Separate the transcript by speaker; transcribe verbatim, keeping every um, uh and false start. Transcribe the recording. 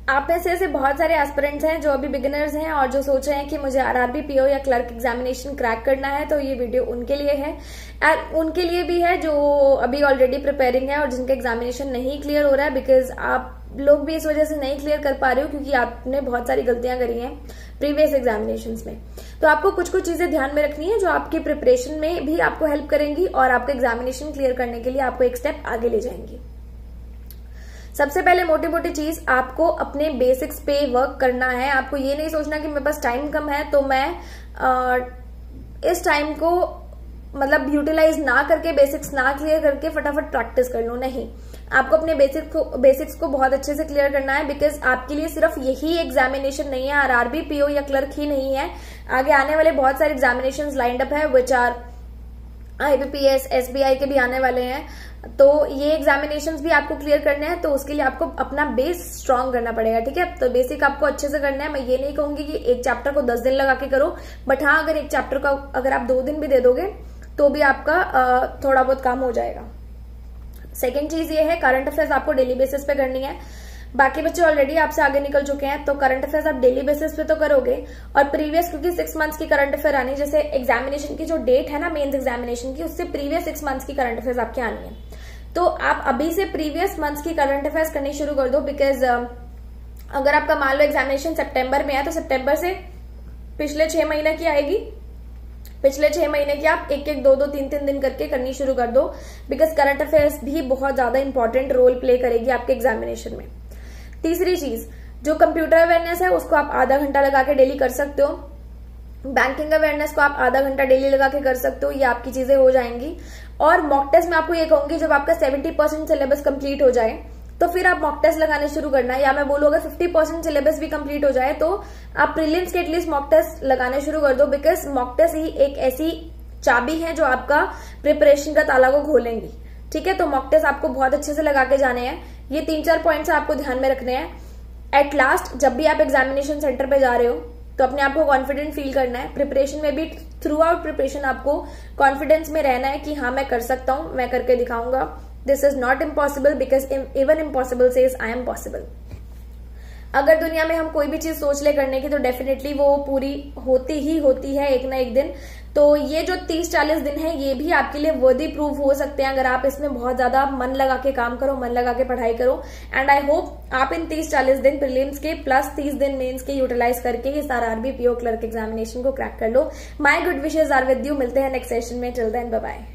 Speaker 1: आप में से ऐसे बहुत सारे एस्पिरेंट्स हैं जो अभी बिगिनर्स हैं और जो सोच रहे हैं कि मुझे आरआरबी, पीओ या क्लर्क एग्जामिनेशन क्रैक करना है, तो ये वीडियो उनके लिए है। एंड उनके लिए भी है जो अभी ऑलरेडी प्रिपेयरिंग है और जिनका एग्जामिनेशन नहीं क्लियर हो रहा है, बिकॉज आप लोग भी इस वजह से नहीं क्लियर कर पा रहे हो क्योंकि आपने बहुत सारी गलतियां करी हैं प्रीवियस एग्जामिनेशंस में। तो आपको कुछ कुछ चीजें ध्यान में रखनी है जो आपकी प्रिपरेशन में भी आपको हेल्प करेंगी और आपको एग्जामिनेशन क्लियर करने के लिए आपको एक स्टेप आगे ले जाएंगी। सबसे पहले मोटी मोटी चीज, आपको अपने बेसिक्स पे वर्क करना है। आपको ये नहीं सोचना कि मेरे पास टाइम कम है तो मैं आ, इस टाइम को मतलब यूटिलाइज ना करके, बेसिक्स ना क्लियर करके फटाफट प्रैक्टिस कर लूं। नहीं, आपको अपने बेसिक को बेसिक्स को बहुत अच्छे से क्लियर करना है, बिकॉज आपके लिए सिर्फ यही एग्जामिनेशन नहीं है, आरआरबी, पीओ या क्लर्क ही नहीं है, आगे आने वाले बहुत सारे एग्जामिनेशंस लाइंड अप है, विच आर आईबीपीएस, एसबीआई के भी आने वाले हैं। तो ये एग्जामिनेशंस भी आपको क्लियर करने हैं, तो उसके लिए आपको अपना बेस स्ट्रांग करना पड़ेगा। ठीक है, तो बेसिक आपको अच्छे से करना है। मैं ये नहीं कहूंगी कि एक चैप्टर को दस दिन लगा के करो, बट हाँ, अगर एक चैप्टर का अगर आप दो दिन भी दे दोगे तो भी आपका थोड़ा बहुत काम हो जाएगा। सेकेंड चीज ये है, करंट अफेयर्स आपको डेली बेसिस पे करनी है। बाकी बच्चे ऑलरेडी आपसे आगे निकल चुके हैं, तो करंट अफेयर्स आप डेली बेसिस पे तो करोगे, और प्रीवियस क्योंकि सिक्स मंथ्स की करंट अफेयर आनी, जैसे एग्जामिनेशन की जो डेट है ना मेंस एग्जामिनेशन की, उससे प्रीवियस सिक्स मंथ्स की करंट अफेयर्स आपकी आनी है। तो आप अभी से प्रीवियस मंथ्स की करंट अफेयर्स करनी शुरू कर दो, बिकॉज अगर आपका मान लो एग्जामिनेशन सितंबर में है तो सितंबर से पिछले छह महीने की आएगी, पिछले छह महीने की आप एक एक दो दो तीन तीन दिन करके करनी शुरू कर दो, बिकॉज करंट अफेयर्स भी बहुत ज्यादा इंपॉर्टेंट रोल प्ले करेगी आपके एग्जामिनेशन में। तीसरी चीज, जो कंप्यूटर अवेयरनेस है उसको आप आधा घंटा लगा के डेली कर सकते हो, बैंकिंग अवेयरनेस को आप आधा घंटा डेली लगा के कर सकते हो, ये आपकी चीजें हो जाएंगी। और मॉक टेस्ट में आपको ये कहूंगी, जब आपका सेवेंटी परसेंट सिलेबस कंप्लीट हो जाए तो फिर आप मॉक टेस्ट लगाने शुरू करना है, या मैं बोलूँ अगर फिफ्टी परसेंट सिलेबस भी कंप्लीट हो जाए तो आप प्रीलिम्स के एटलीस्ट मॉक टेस्ट लगाने शुरू कर दो, बिकॉज मॉक टेस्ट ही एक ऐसी चाबी है जो आपका प्रिपरेशन का ताला को खोलेंगी। ठीक है, तो मॉक टेस्ट आपको बहुत अच्छे से लगा के जाने हैं। ये तीन चार पॉइंट्स आपको ध्यान में रखने हैं। एट लास्ट जब भी आप एग्जामिनेशन सेंटर पे जा रहे हो तो अपने आप को कॉन्फिडेंट फील करना है। प्रिपरेशन में भी थ्रू आउट प्रिपरेशन आपको कॉन्फिडेंस में रहना है कि हाँ मैं कर सकता हूं, मैं करके दिखाऊंगा। This is not impossible, because even impossible says I am possible. अगर दुनिया में हम कोई भी चीज सोच ले करने की तो डेफिनेटली वो पूरी होती ही होती है एक ना एक दिन। तो ये जो तीस चालीस दिन है ये भी आपके लिए वर्दी प्रूफ हो सकते हैं अगर आप इसमें बहुत ज्यादा मन लगा के काम करो, मन लगा के पढ़ाई करो। एंड आई होप आप इन तीस चालीस दिन प्रीलिम्स के प्लस तीस दिन मेंस के यूटिलाइज करके इस आरआरबी, पीओ, क्लर्क एग्जामिनेशन को क्रैक कर लो। My good wishes are with you. मिलते हैं नेक्स्ट सेशन में। Till then bye bye.